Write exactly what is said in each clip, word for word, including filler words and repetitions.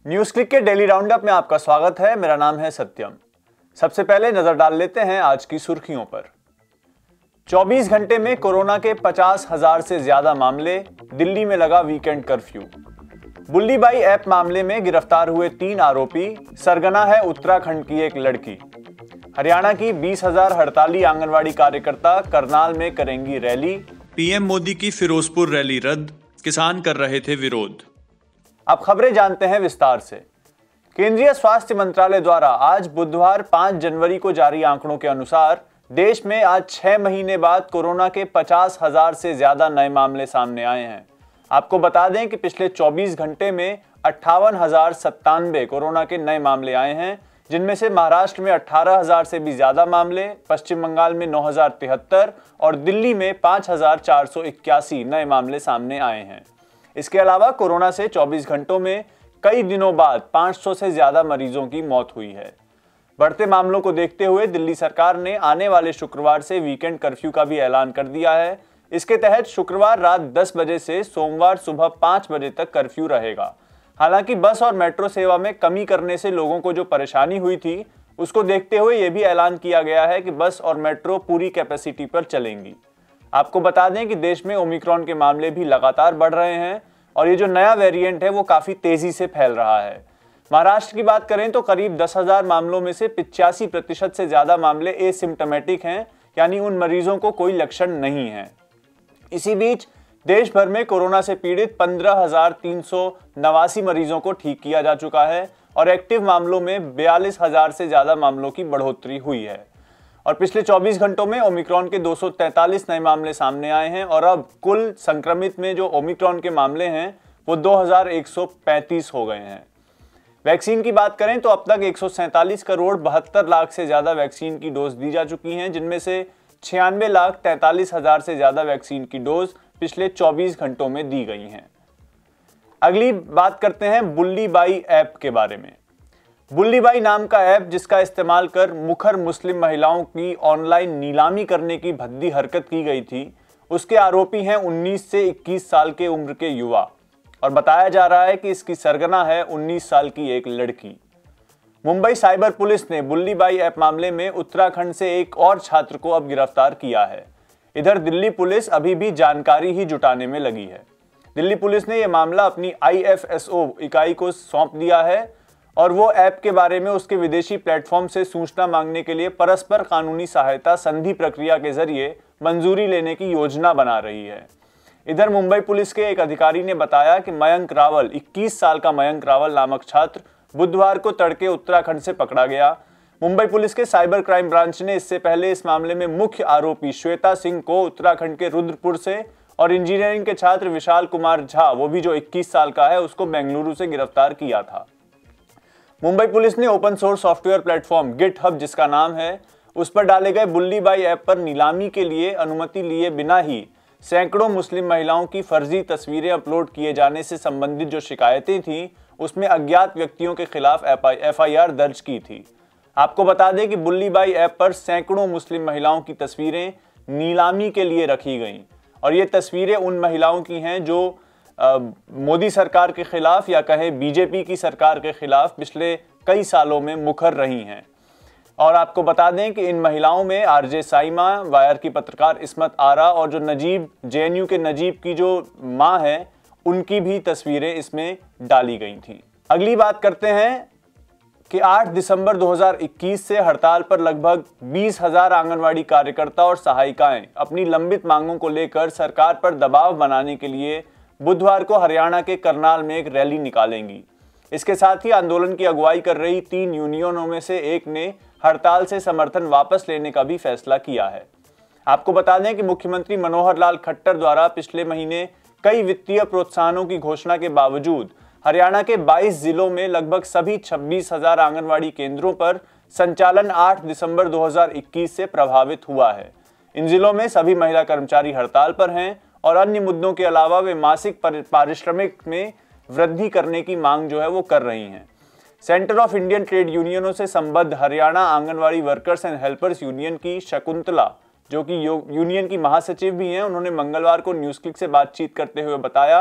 News click के daily roundup में आपका स्वागत है। मेरा नाम है सत्यम। सबसे पहले नजर डाल लेते हैं आज की सुर्खियों पर। चौबीस घंटे में कोरोना के पचास हजार से ज्यादा मामले, दिल्ली में लगा weekend curfew. Bulli Bai app मामले में गिरफ्तार हुए तीन आरोपी, सरगना है उत्तराखंड की एक लड़की। हरियाणा की बीस हजार हड़ताली आंगनवाड़ी कार्यकर्ता करनाल में करेंगी रैली। पीएम मोदी की फिरोजपुर रैली रद्द, किसान कर रहे थे विरोध। अब खबरें जानते हैं विस्तार से। केंद्रीय स्वास्थ्य मंत्रालय द्वारा आज बुधवार पाँच जनवरी को जारी आंकड़ों के अनुसार देश में आज छह महीने बाद कोरोना के पचास हजार से ज्यादा नए मामले सामने आए हैं। आपको बता दें कि पिछले चौबीस घंटे में अट्ठावन हजार सत्तानवे कोरोना के नए मामले आए हैं, जिनमें से महाराष्ट्र में अठारह हजार से भी ज्यादा मामले, पश्चिम बंगाल में नौ हजार तिहत्तर और दिल्ली में पाँच हजार चार सौ इक्यासी नए मामले सामने आए हैं। इसके अलावा कोरोना से चौबीस घंटों में कई दिनों बाद पाँच सौ से ज्यादा मरीजों की मौत हुई है। बढ़ते मामलों को देखते हुए दिल्ली सरकार ने आने वाले शुक्रवार से वीकेंड कर्फ्यू का भी ऐलान कर दिया है। इसके तहत शुक्रवार रात दस बजे से सोमवार सुबह पाँच बजे तक कर्फ्यू रहेगा। हालांकि बस और मेट्रो सेवा में कमी करने से लोगों को जो परेशानी हुई थी, उसको देखते हुए यह भी ऐलान किया गया है कि बस और मेट्रो पूरी कैपेसिटी पर चलेंगी। आपको बता दें कि देश में ओमिक्रॉन के मामले भी लगातार बढ़ रहे हैं और ये जो नया वेरिएंट है वो काफी तेजी से फैल रहा है। महाराष्ट्र की बात करें तो करीब दस हजार मामलों में से पिचासी प्रतिशत से ज्यादा मामले एसिम्टोमेटिक हैं, यानी उन मरीजों को कोई लक्षण नहीं है। इसी बीच देश भर में कोरोना से पीड़ित पंद्रह हजार तीन सौ नवासी मरीजों को ठीक किया जा चुका है और एक्टिव मामलों में बयालीस हजार से ज्यादा मामलों की बढ़ोतरी हुई है। और पिछले चौबीस घंटों में ओमिक्रॉन के दो सौ तैंतालीस नए मामले सामने आए हैं और अब कुल संक्रमित में जो ओमिक्रॉन के मामले हैं वो दो हजार एक सौ पैंतीस हो गए हैं। वैक्सीन की बात करें तो अब तक एक सौ सैंतालीस करोड़ बहत्तर लाख से ज्यादा वैक्सीन की डोज दी जा चुकी हैं, जिनमें से छियानवे लाख तैंतालीस हजार से ज्यादा वैक्सीन की डोज पिछले चौबीस घंटों में दी गई हैं। अगली बात करते हैं बुल्ली बाई ऐप के बारे में। बुल्ली बाई नाम का ऐप, जिसका इस्तेमाल कर मुखर मुस्लिम महिलाओं की ऑनलाइन नीलामी करने की भद्दी हरकत की गई थी, उसके आरोपी हैं उन्नीस से इक्कीस साल के उम्र के युवा और बताया जा रहा है कि इसकी सरगना है उन्नीस साल की एक लड़की। मुंबई साइबर पुलिस ने बुल्ली बाई ऐप मामले में उत्तराखंड से एक और छात्र को अब गिरफ्तार किया है। इधर दिल्ली पुलिस अभी भी जानकारी ही जुटाने में लगी है। दिल्ली पुलिस ने यह मामला अपनी आई एफ एस ओ इकाई को सौंप दिया है और वो ऐप के बारे में उसके विदेशी प्लेटफॉर्म से सूचना मांगने के लिए परस्पर कानूनी सहायता संधि प्रक्रिया के जरिए मंजूरी लेने की योजना बना रही है। इधर मुंबई पुलिस के एक अधिकारी ने बताया कि मयंक रावल, इक्कीस साल का मयंक रावल नामक छात्र बुधवार को तड़के उत्तराखंड से पकड़ा गया। मुंबई पुलिस के साइबर क्राइम ब्रांच ने इससे पहले इस मामले में मुख्य आरोपी श्वेता सिंह को उत्तराखंड के रुद्रपुर से और इंजीनियरिंग के छात्र विशाल कुमार झा, वो भी जो इक्कीस साल का है, उसको बेंगलुरु से गिरफ्तार किया था। मुंबई पुलिस ने open source software platform GitHub, जिसका नाम है, उस पर डाले गए बुल्ली बाई ऐप पर नीलामी के लिए अनुमति लिए बिना ही सैकड़ों मुस्लिम महिलाओं की फर्जी तस्वीरें अपलोड किए जाने से संबंधित जो शिकायतें थीं, उसमें अज्ञात व्यक्तियों के खिलाफ एफ आई आर दर्ज की थी। आपको बता दें कि बुल्ली बाई ऐप पर सैकड़ों मुस्लिम महिलाओं की तस्वीरें नीलामी के लिए रखी गईं और ये तस्वीरें उन महिलाओं की हैं जो मोदी सरकार के खिलाफ या कहें बीजेपी की सरकार के खिलाफ पिछले कई सालों में मुखर रही हैं। और आपको बता दें कि इन महिलाओं में आरजे साइमा, वायर की पत्रकार इस्मत आरा और जो नजीब, जे एन यू के नजीब की जो मां है, उनकी भी तस्वीरें इसमें डाली गई थी। अगली बात करते हैं कि आठ दिसंबर दो हज़ार इक्कीस से हड़ताल पर लगभग बीस हजार आंगनवाड़ी कार्यकर्ता और सहायिकाएं अपनी लंबित मांगों को लेकर सरकार पर दबाव बनाने के लिए बुधवार को हरियाणा के करनाल में एक रैली निकालेंगी। इसके साथ ही आंदोलन की अगुवाई कर रही तीन यूनियनों में से एक ने हड़ताल से समर्थन वापस लेने का भी फैसला किया है। आपको बता दें कि मुख्यमंत्री मनोहर लाल खट्टर द्वारा पिछले महीने कई वित्तीय प्रोत्साहनों की घोषणा के बावजूद हरियाणा के बाईस जिलों में लगभग सभी छब्बीस हजार आंगनवाड़ी केंद्रों पर संचालन आठ दिसंबर दो हज़ार इक्कीस से प्रभावित हुआ है। इन जिलों में सभी महिला कर्मचारी हड़ताल पर हैं और अन्य मुद्दों के अलावा वे मासिक पारिश्रमिक में वृद्धि करने की मांग जो है वो कर रही हैं। सेंटर ऑफ इंडियन ट्रेड यूनियनों से संबद्ध Haryana anganwadi workers and helpers union की शकुंतला, जो कि यूनियन की महासचिव भी हैं, उन्होंने मंगलवार को न्यूज क्लिक से बातचीत करते हुए बताया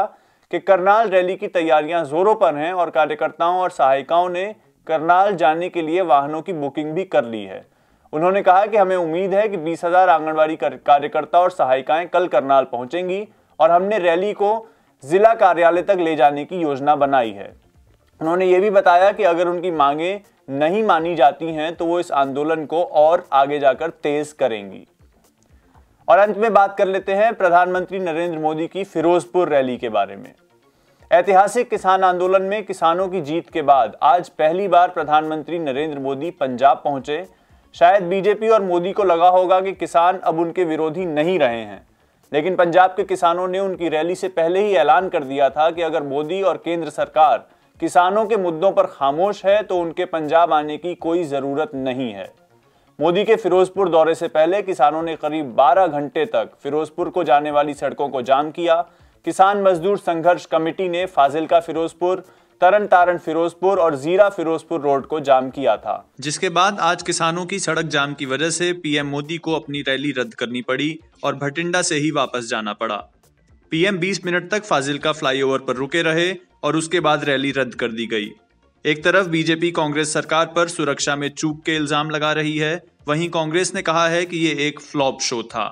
कि करनाल रैली की तैयारियां जोरों पर हैं और कार्यकर्ताओं और सहायिकाओं ने करनाल जाने के लिए वाहनों की बुकिंग भी कर ली है। उन्होंने कहा कि हमें उम्मीद है कि बीस हजार आंगनबाड़ी कार्यकर्ता और सहायिकाएं कल करनाल पहुंचेंगी और हमने रैली को जिला कार्यालय तक ले जाने की योजना बनाई है। उन्होंने ये भी बताया कि अगर उनकी मांगें नहीं मानी जाती हैं तो वो इस आंदोलन को और आगे जाकर तेज करेंगी। और अंत में बात कर लेते हैं प्रधानमंत्री नरेंद्र मोदी की फिरोजपुर रैली के बारे में। ऐतिहासिक किसान आंदोलन में किसानों की जीत के बाद आज पहली बार प्रधानमंत्री नरेंद्र मोदी पंजाब पहुंचे। शायद बीजेपी और मोदी को लगा होगा कि किसान अब उनके विरोधी नहीं रहे हैं, लेकिन पंजाब के किसानों ने उनकी रैली से पहले ही ऐलान कर दिया था कि अगर मोदी और केंद्र सरकार किसानों के मुद्दों पर खामोश है तो उनके पंजाब आने की कोई जरूरत नहीं है। मोदी के फिरोजपुर दौरे से पहले किसानों ने करीब बारह घंटे तक फिरोजपुर को जाने वाली सड़कों को जाम किया। किसान मजदूर संघर्ष कमेटी ने फाजिल्का फिरोजपुर, तरन तारण फिरोजपुर और जीरा फिरोजपुर रोड को जाम किया था, जिसके बाद आज किसानों की सड़क जाम की वजह से पीएम मोदी को अपनी रैली रद्द करनी पड़ी और भटिंडा से ही वापस जाना पड़ा। पीएम बीस मिनट तक फाजिल्का फ्लाईओवर पर रुके रहे और उसके बाद रैली रद्द कर दी गई। एक तरफ बीजेपी कांग्रेस सरकार पर सुरक्षा में चूक के इल्जाम लगा रही है, वहीं कांग्रेस ने कहा है कि ये एक फ्लॉप शो था।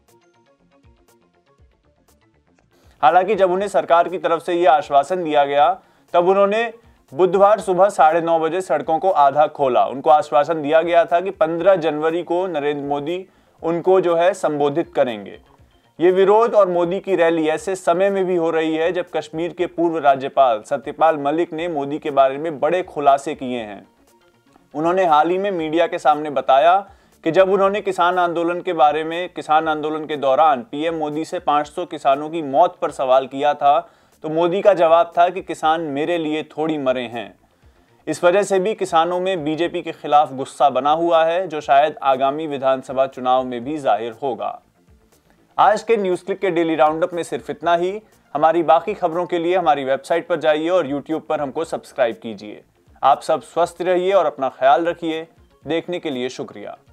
हालांकि जब उन्हें सरकार की तरफ से यह आश्वासन दिया गया तब उन्होंने बुधवार सुबह साढ़े नौ बजे सड़कों को आधा खोला। उनको आश्वासन दिया गया था कि पंद्रह जनवरी को नरेंद्र मोदी उनको जो है संबोधित करेंगे। ये विरोध और मोदी की रैली ऐसे समय में भी हो रही है जब कश्मीर के पूर्व राज्यपाल सत्यपाल मलिक ने मोदी के बारे में बड़े खुलासे किए हैं। उन्होंने हाल ही में मीडिया के सामने बताया कि जब उन्होंने किसान आंदोलन के बारे में किसान आंदोलन के दौरान पीएम मोदी से पाँच सौ किसानों की मौत पर सवाल किया था तो मोदी का जवाब था कि किसान मेरे लिए थोड़ी मरे हैं। इस वजह से भी किसानों में बीजेपी के खिलाफ गुस्सा बना हुआ है, जो शायद आगामी विधानसभा चुनाव में भी जाहिर होगा। आज के न्यूज क्लिक के डेली राउंडअप में सिर्फ इतना ही। हमारी बाकी खबरों के लिए हमारी वेबसाइट पर जाइए और यूट्यूब पर हमको सब्सक्राइब कीजिए। आप सब स्वस्थ रहिए और अपना ख्याल रखिए। देखने के लिए शुक्रिया।